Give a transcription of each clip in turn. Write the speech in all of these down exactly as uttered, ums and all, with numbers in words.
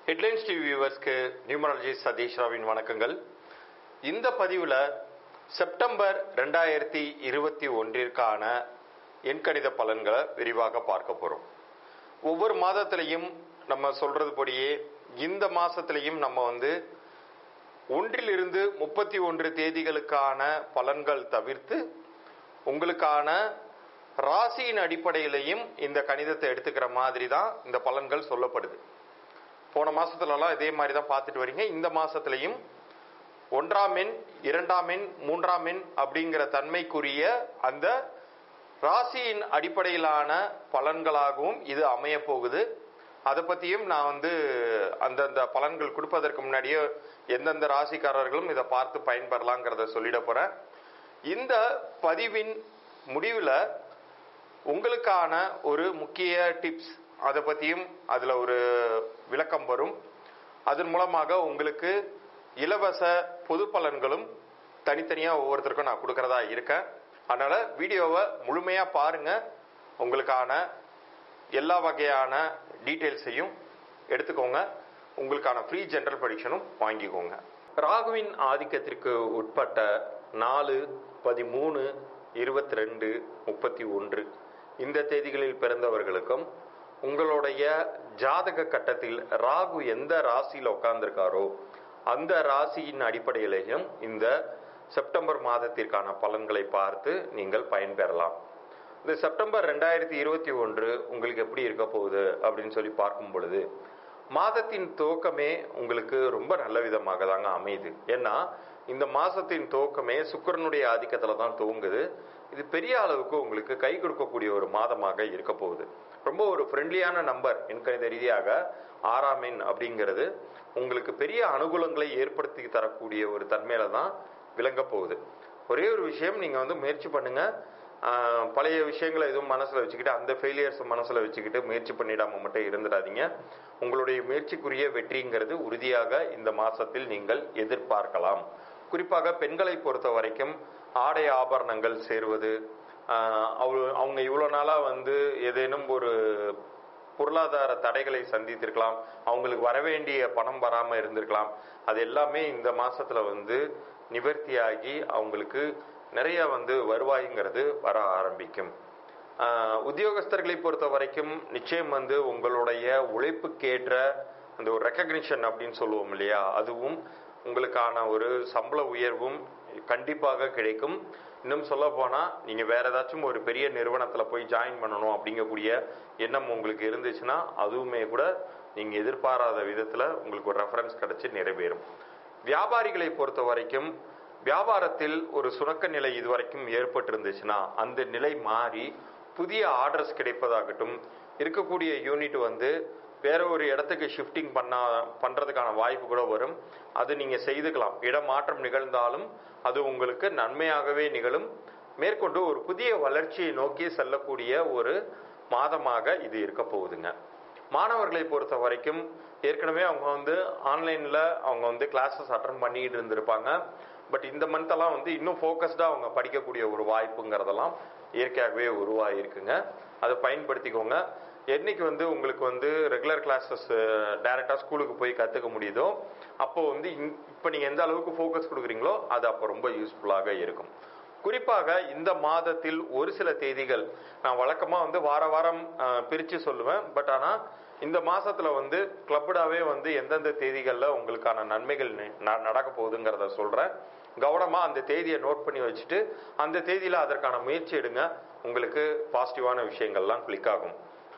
Headlines TV வியூவர்ஸ்க்கு numerologist Satish ராவின் வணக்கங்கள். இந்த பதிவில் செப்டம்பர் ரெண்டாயிரத்தி இருபத்தி ஒன்றிற்கான எண்கணித பலன்களை விரிவாக பார்க்க போகிறோம். ஒவ்வொரு மாதத்திலையும் நம்ம சொல்றது படியே இந்த மாதத்திலையும் நம்ம வந்து ஒன்றிலிருந்து முப்பத்தி ஒன்று தேதிகளுக்கான பலன்கள் தவிர்த்து உங்களுக்கான ராசியின் அடிப்படையிலையும் இந்த கணிதத்தை எடுத்துக்கிற மாதிரி தான் இந்த பலன்கள் சொல்லப்படுது. போன மாசத்துலலாம் இதே மாதிரி தான் பார்த்துட்டு வரீங்க. இந்த மாசத்துலையும் ஒன்றாம் எண், இரண்டாம் எண், மூன்றாம் எண் அப்படிங்கிற தன்மைக்குரிய அந்த ராசியின் அடிப்படையிலான பலன்களாகவும் இது அமைய போகுது. அதை பற்றியும் நான் வந்து அந்தந்த பலன்கள் கொடுப்பதற்கு முன்னாடியே எந்தெந்த ராசிக்காரர்களும் இதை பார்த்து பயன்பெறலாங்கிறத சொல்லிட போகிறேன். இந்த பதிவின் முடிவில் உங்களுக்கான ஒரு முக்கிய டிப்ஸ், அதை பற்றியும் அதில் ஒரு விளக்கம் வரும். அதன் மூலமாக உங்களுக்கு இலவச பொது பலன்களும் தனித்தனியாக ஒவ்வொருத்தருக்கும் நான் கொடுக்கறதா இருக்கேன். அதனால் வீடியோவை முழுமையாக பாருங்கள். உங்களுக்கான எல்லா வகையான டீட்டெயில்ஸையும் எடுத்துக்கோங்க. உங்களுக்கான ஃப்ரீ ஜென்ரல் ப்ரெடிக்ஷனும் வாங்கிக்கோங்க. ராகுவின் ஆதிக்கத்திற்கு உட்பட்ட நாலு, பதிமூணு, இருபத்தி ரெண்டு, முப்பத்தி ஒன்று இந்த தேதிகளில் பிறந்தவர்களுக்கும் உங்களுடைய ஜாதக கட்டத்தில் ராகு எந்த ராசியில் உட்கார்ந்துருக்காரோ அந்த ராசியின் அடிப்படையிலேயும் இந்த செப்டம்பர் மாதத்திற்கான பலன்களை பார்த்து நீங்கள் பயன்பெறலாம். இந்த செப்டம்பர் ரெண்டாயிரத்தி இருபத்தி ஒன்று உங்களுக்கு எப்படி இருக்க போகுது அப்படின்னு சொல்லி பார்க்கும் பொழுது மாதத்தின் துவக்கமே உங்களுக்கு ரொம்ப நல்ல விதமாக தாங்க அமையுது. ஏன்னா இந்த மாசத்தின் துவக்கமே சுக்கிரனுடைய ஆதிக்கத்துல தான் துவங்குது. இது பெரிய அளவுக்கு உங்களுக்கு கை கொடுக்கக்கூடிய ஒரு மாதமாக இருக்க போகுது. ரொம்ப ஒரு ஃப்ரெண்ட்லியான நம்பர் எண்கணித ரீதியாக ஆறாம் எண் அப்படிங்கிறது உங்களுக்கு பெரிய அனுகூலங்களை ஏற்படுத்தி தரக்கூடிய ஒரு தன்மையில தான் விளங்க போகுது. ஒரே ஒரு விஷயம், நீங்க வந்து முயற்சி பண்ணுங்க. பழைய விஷயங்களை எதுவும் மனசுல வச்சுக்கிட்டு அந்த ஃபெயிலியர்ஸ் மனசுல வச்சுக்கிட்டு முயற்சி பண்ணிடாம மட்டும் இருந்துடாதீங்க. உங்களுடைய முயற்சிக்குரிய வெற்றிங்கிறது உறுதியாக இந்த மாசத்தில் நீங்கள் எதிர்பார்க்கலாம். குறிப்பாக பெண்களை பொறுத்த வரைக்கும் ஆடை ஆபரணங்கள் சேர்வது, அவங்க இவ்வளோ நாளா வந்து ஏதேனும் ஒரு பொருளாதார தடைகளை சந்தித்திருக்கலாம், அவங்களுக்கு வரவேண்டிய பணம் வராம இருந்திருக்கலாம். அது எல்லாமே இந்த மாசத்துல வந்து நிவர்த்தியாகி அவங்களுக்கு நிறைய வந்து வருவாய்ங்கிறது வர ஆரம்பிக்கும். உத்தியோகஸ்தர்களை பொறுத்த வரைக்கும் நிச்சயம் வந்து உங்களுடைய உழைப்புக்கேற்ற அந்த ஒரு ரெக்கக்னிஷன் அப்படின்னு சொல்லுவோம் இல்லையா, அதுவும் உங்களுக்கான ஒரு சம்பள உயர்வும் கண்டிப்பாக கிடைக்கும். இன்னும் சொல்ல போனா நீங்க வேற ஏதாச்சும் ஒரு பெரிய நிறுவனத்துல போய் ஜாயின் பண்ணணும் அப்படிங்கக்கூடிய எண்ணம் உங்களுக்கு இருந்துச்சுன்னா அதுவுமே கூட நீங்க எதிர்பாராத விதத்துல உங்களுக்கு ஒரு ரெஃபரன்ஸ் கிடைச்சு நிறைவேறும். வியாபாரிகளை பொறுத்த வரைக்கும் வியாபாரத்தில் ஒரு சுணக்க நிலை இதுவரைக்கும் ஏற்பட்டு இருந்துச்சுன்னா அந்த நிலை மாறி புதிய ஆர்டர்ஸ் கிடைப்பதாகட்டும், இருக்கக்கூடிய யூனிட் வந்து வேற ஒரு இடத்துக்கு ஷிஃப்டிங் பண்ண பண்றதுக்கான வாய்ப்பு கூட வரும். அது நீங்க செய்துக்கலாம். இடமாற்றம் நிகழ்ந்தாலும் அது உங்களுக்கு நன்மையாகவே நிகழும். மேற்கொண்டு ஒரு புதிய வளர்ச்சியை நோக்கி செல்லக்கூடிய ஒரு மாதமாக இது இருக்க போகுதுங்க. மாணவர்களை பொறுத்த வரைக்கும் ஏற்கனவே அவங்க வந்து ஆன்லைன்ல அவங்க வந்து கிளாஸஸ் அட்டன் பண்ணிட்டு இருந்திருப்பாங்க. பட் இந்த மந்த்தெல்லாம் வந்து இன்னும் ஃபோக்கஸ்டா அவங்க படிக்கக்கூடிய ஒரு வாய்ப்புங்கிறதெல்லாம் இயற்கையாகவே உருவாகிருக்குங்க. அதை பயன்படுத்திக்கோங்க. என்னைக்கு வந்து உங்களுக்கு வந்து ரெகுலர் கிளாஸஸ் டைரக்டா ஸ்கூலுக்கு போய் கற்றுக்க முடியுதோ அப்போ வந்து இப்போ நீங்கள் எந்த அளவுக்கு ஃபோக்கஸ் கொடுக்குறீங்களோ அது அப்போ ரொம்ப யூஸ்ஃபுல்லாக இருக்கும். குறிப்பாக இந்த மாதத்தில் ஒரு சில தேதிகள் நான் வழக்கமாக வந்து வார வாரம் பிரித்து சொல்லுவேன். பட் ஆனால் இந்த மாசத்துல வந்து கிளப்டாவே வந்து எந்தெந்த தேதிகளில் உங்களுக்கான நன்மைகள் நடக்க போகுதுங்கிறத சொல்றேன். கவனமா அந்த தேதியை நோட் பண்ணி வச்சுட்டு அந்த தேதியில அதற்கான முயற்சி எடுங்க. உங்களுக்கு பாசிட்டிவான விஷயங்கள்லாம் கிளிக் ஆகும்.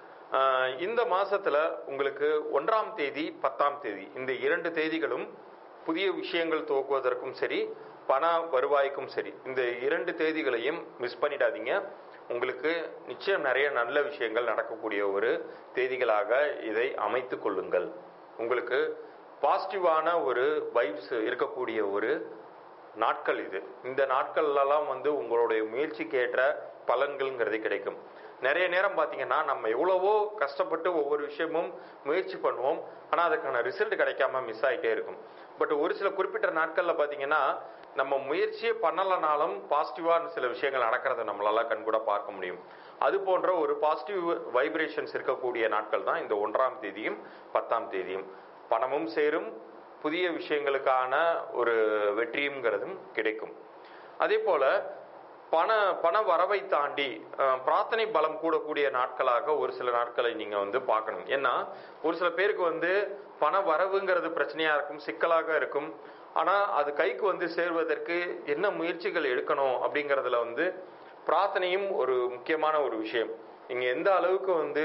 இந்த மாசத்துல உங்களுக்கு ஒன்றாம் தேதி, பத்தாம் தேதி இந்த இரண்டு தேதிகளும் புதிய விஷயங்கள் துவக்குவதற்கும் சரி, பண வருவாய்க்கும் சரி, இந்த இரண்டு தேதிகளையும் மிஸ் பண்ணிடாதீங்க. உங்களுக்கு நிச்சயம் நிறைய நல்ல விஷயங்கள் நடக்கக்கூடிய ஒரு தேதிகளாக இதை அமைத்து கொள்ளுங்கள். உங்களுக்கு பாசிட்டிவான ஒரு வைப்ஸ் இருக்கக்கூடிய ஒரு நாட்கள் இது. இந்த நாட்கள்லாம் வந்து உங்களுடைய முயற்சிக்கு ஏற்ற பலன்கள்ங்கிறது கிடைக்கும். நிறைய நேரம் பார்த்தீங்கன்னா நம்ம எவ்வளவோ கஷ்டப்பட்டு ஒவ்வொரு விஷயமும் முயற்சி பண்ணுவோம், ஆனால் அதுக்கான ரிசல்ட் கிடைக்காம மிஸ் ஆகிட்டே இருக்கும். பட் ஒரு சில குறிப்பிட்ட நாட்களில் பார்த்தீங்கன்னா நம்ம முயற்சியே பண்ணலனாலும் பாசிட்டிவான சில விஷயங்கள் நடக்கிறத நம்மளால கண்கூட பார்க்க முடியும். அது போன்ற ஒரு பாசிட்டிவ் வைப்ரேஷன்ஸ் இருக்கக்கூடிய நாட்கள் தான் இந்த ஒன்றாம் தேதியும் பத்தாம் தேதியும். பணமும் சேரும், புதிய விஷயங்களுக்கான ஒரு வெற்றியும்ங்கிறதும் கிடைக்கும். அதே போல பண பண வரவை தாண்டி பிரார்த்தனை பலம் கூடக்கூடிய நாட்களாக ஒரு சில நாட்களை நீங்க வந்து பார்க்கணும். ஏன்னா ஒரு சில பேருக்கு வந்து பண வரவுங்கிறது பிரச்சனையா இருக்கும், சிக்கலாக இருக்கும். ஆனா அது கைக்கு வந்து சேர்வதற்கு என்ன முயற்சிகள் எடுக்கணும் அப்படிங்கிறதுல வந்து பிரார்த்தனையும் ஒரு முக்கியமான ஒரு விஷயம். நீங்க எந்த அளவுக்கு வந்து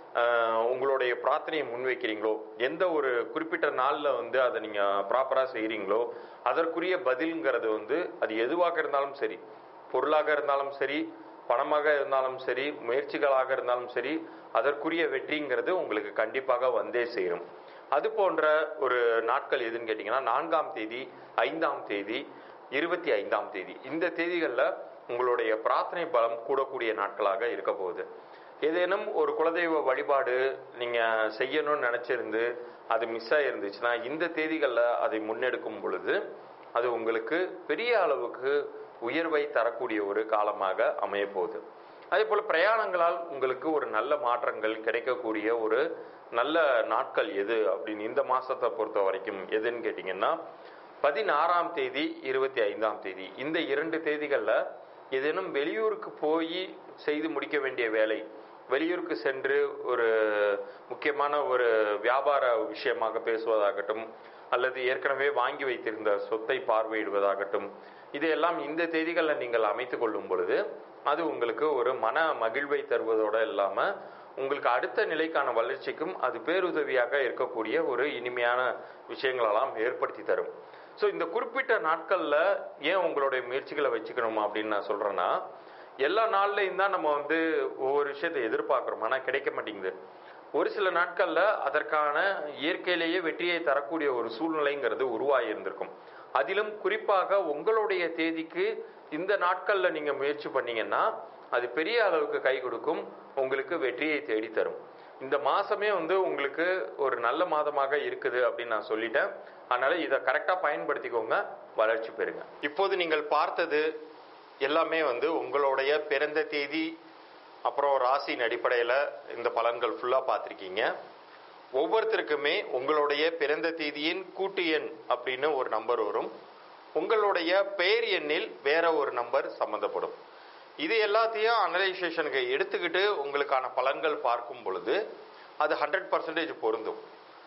உங்களுடைய பிரார்த்தனையை முன்வைக்கிறீங்களோ, எந்த ஒரு குறிப்பிட்ட நாள்ல வந்து அதை நீங்க ப்ராப்பரா செய்யறீங்களோ அதற்குரிய பதில்ங்கிறது வந்து அது எதுவாக இருந்தாலும் சரி, பொருளாக இருந்தாலும் சரி, பணமாக இருந்தாலும் சரி, முயற்சிகளாக இருந்தாலும் சரி, அதற்குரிய வெற்றிங்கிறது உங்களுக்கு கண்டிப்பாக வந்தே சேரும். அது போன்ற ஒரு நாட்கள் எதுன்னு கேட்டீங்கன்னா நான்காம் தேதி, ஐந்தாம் தேதி, இருபத்தி ஐந்தாம் தேதி, இந்த தேதிகள்ல உங்களுடைய பிரார்த்தனை பலம் கூடக்கூடிய நாட்களாக இருக்க போகுது. ஏதேனும் ஒரு குலதெய்வ வழிபாடு நீங்க செய்யணும்னு நினைச்சிருந்து அது மிஸ் ஆயிருந்துச்சுன்னா இந்த தேதிகள்ல அதை முன்னெடுக்கும் பொழுது அது உங்களுக்கு பெரிய அளவுக்கு உயர்வை தரக்கூடிய ஒரு காலமாக அமைய போகுது. அதே போல பிரயாணங்களால் உங்களுக்கு ஒரு நல்ல மாற்றங்கள் கிடைக்கக்கூடிய ஒரு நல்ல நாட்கள் எது அப்படின்னு இந்த மாசத்தை பொறுத்த வரைக்கும் எதுன்னு கேட்டீங்கன்னா பதினாறாம் தேதி, இருபத்தி ஐந்தாம் தேதி, இந்த இரண்டு தேதிகள்ல ஏதேனும் வெளியூருக்கு போய் செய்து முடிக்க வேண்டிய வேலை, வெளியூருக்கு சென்று ஒரு முக்கியமான ஒரு வியாபார விஷயமாக பேசுவதாகட்டும், அல்லது ஏற்கனவே வாங்கி வைத்திருந்த சொத்தை பார்வையிடுவதாகட்டும், இதையெல்லாம் இந்த தேதிகளில் நீங்கள் அமைத்துக் கொள்ளும் பொழுது அது உங்களுக்கு ஒரு மன மகிழ்வை தருவதோடு இல்லாம உங்களுக்கு அடுத்த நிலைக்கான வளர்ச்சிக்கும் அது பேருதவியாக இருக்கக்கூடிய ஒரு இனிமையான விஷயங்களெல்லாம் ஏற்படுத்தி தரும். ஸோ இந்த குறிப்பிட்ட நாட்கள்ல ஏன் உங்களுடைய முயற்சிகளை வச்சுக்கணுமா அப்படின்னு நான் சொல்றேன்னா, எல்லா நாள்லையும் தான் நம்ம வந்து ஒவ்வொரு விஷயத்தை எதிர்பார்க்கிறோம், ஆனால் கிடைக்க மாட்டேங்குது. ஒரு சில நாட்கள்ல அதற்கான இயற்கையிலேயே வெற்றியை தரக்கூடிய ஒரு சூழ்நிலைங்கிறது உருவாகி இருந்திருக்கும். அதிலும் குறிப்பாக உங்களுடைய தேதிக்கு இந்த நாட்கள்ல நீங்க முயற்சி பண்ணீங்கன்னா அது பெரிய அளவுக்கு கை கொடுக்கும், உங்களுக்கு வெற்றியை தேடி தரும். இந்த மாசமே வந்து உங்களுக்கு ஒரு நல்ல மாதமாக இருக்குது அப்படின்னு நான் சொல்லிட்டேன். அதனால இதை கரெக்டா பயன்படுத்திக்கோங்க, வளர்ச்சி பெறுங்க. இப்போது நீங்கள் பார்த்தது எல்லாமே வந்து உங்களுடைய பிறந்த தேதி அப்புறம் ராசியின் அடிப்படையில் இந்த பலன்கள் ஃபுல்லா பார்த்துருக்கீங்க. ஒவ்வொருத்தருக்குமே உங்களுடைய பிறந்த தேதியின் கூட்டு எண் அப்படின்னு ஒரு நம்பர் வரும், உங்களுடைய பெயர் எண்ணில் வேற ஒரு நம்பர் சம்பந்தப்படும். இது எல்லாத்தையும் அனலைசேஷனுக்கு எடுத்துக்கிட்டு உங்களுக்கான பலன்கள் பார்க்கும் பொழுது அது ஹண்ட்ரட் பர்சன்டேஜ் பொருந்தும்.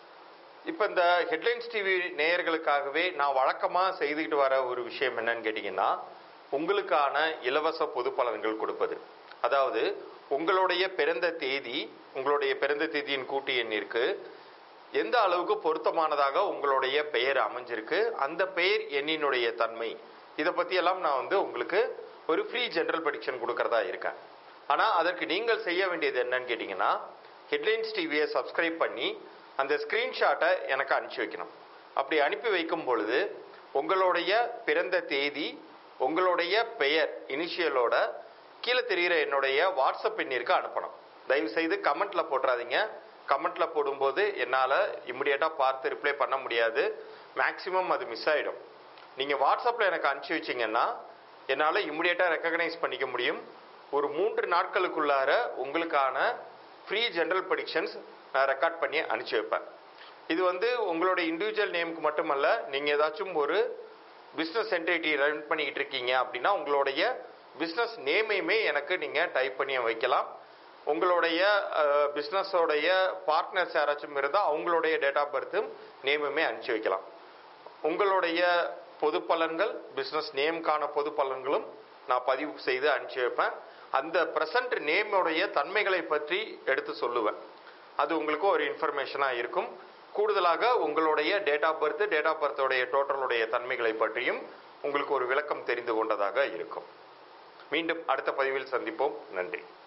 இப்போ இந்த ஹெட்லைன்ஸ் டிவி நேயர்களுக்காகவே நான் வழக்கமாக செய்துக்கிட்டு வர ஒரு விஷயம் என்னன்னு கேட்டிங்கன்னா, உங்களுக்கான இலவச பொது பலன்கள் கொடுப்பது. அதாவது உங்களுடைய பிறந்த தேதி, உங்களுடைய பிறந்த தேதியின் கூட்டு எண்ணிற்கு எந்த அளவுக்கு பொருத்தமானதாக உங்களுடைய பெயர் அமைஞ்சிருக்கு, அந்த பெயர் எண்ணினுடைய தன்மை, இதை பற்றியெல்லாம் நான் வந்து உங்களுக்கு ஒரு ஃப்ரீ ஜெனரல் ப்ரெடிக்ஷன் கொடுக்கறதா இருக்கேன். ஆனால் அதற்கு நீங்கள் செய்ய வேண்டியது என்னன்னு கேட்டிங்கன்னா, ஹெட்லைன்ஸ் டிவியை சப்ஸ்கிரைப் பண்ணி அந்த ஸ்க்ரீன்ஷாட்டை எனக்கு அனுப்பி வைக்கணும். அப்படி அனுப்பி வைக்கும் பொழுது உங்களுடைய பிறந்த தேதி, உங்களுடைய பெயர் இனிஷியலோட கீழே தெரிகிற என்னுடைய வாட்ஸ்அப் எண்ணிற்கு அனுப்பணும். தயவு செய்து கமெண்ட்ல போட்டுறாதீங்க. கமெண்ட்ல போடும்போது என்னால் இம்மிடியேட்டாக பார்த்து ரிப்ளை பண்ண முடியாது, மேக்சிமம் அது மிஸ் ஆகிடும். நீங்கள் வாட்ஸ்அப்பில் எனக்கு அனுப்பிச்சி வச்சிங்கன்னா என்னால் இம்மிடியேட்டாக ரெக்கக்னைஸ் பண்ணிக்க முடியும். ஒரு மூன்று நாட்களுக்குள்ளார உங்களுக்கான ஃப்ரீ ஜெனரல் ப்ரெடிக்ஷன்ஸ் நான் ரெக்கார்ட் பண்ணி அனுப்பிச்சி வைப்பேன். இது வந்து உங்களுடைய இண்டிவிஜுவல் நேமுக்கு மட்டுமல்ல, நீங்கள் ஏதாச்சும் ஒரு பிஸ்னஸ் என்டிட்டி ரன் பண்ணிக்கிட்டு இருக்கீங்க அப்படின்னா உங்களுடைய பிஸ்னஸ் நேமையுமே எனக்கு நீங்கள் டைப் பண்ணி வைக்கலாம். உங்களுடைய பிஸ்னஸோடைய பார்ட்னர்ஸ் யாராச்சும் இருந்தால் அவங்களுடைய டேட் ஆஃப் பர்த்தும் நேமுமே அனுப்பிச்சி வைக்கலாம். உங்களுடைய பொது பலன்கள், பிஸ்னஸ் நேமுக்கான பொது பலன்களும் நான் பதிவு செய்து அனுப்பிச்சி வைப்பேன். அந்த ப்ரெசன்ட் நேமுடைய தன்மைகளை பற்றி எடுத்து சொல்லுவேன். அது உங்களுக்கு ஒரு இன்ஃபர்மேஷனாக இருக்கும். கூடுதலாக உங்களுடைய date of birth, date of பர்த்தோடைய டோட்டலுடைய தன்மைகளை பற்றியும் உங்களுக்கு ஒரு விளக்கம் தெரிந்து கொண்டதாக இருக்கும். மீண்டும் அடுத்த பதிவில் சந்திப்போம். நன்றி.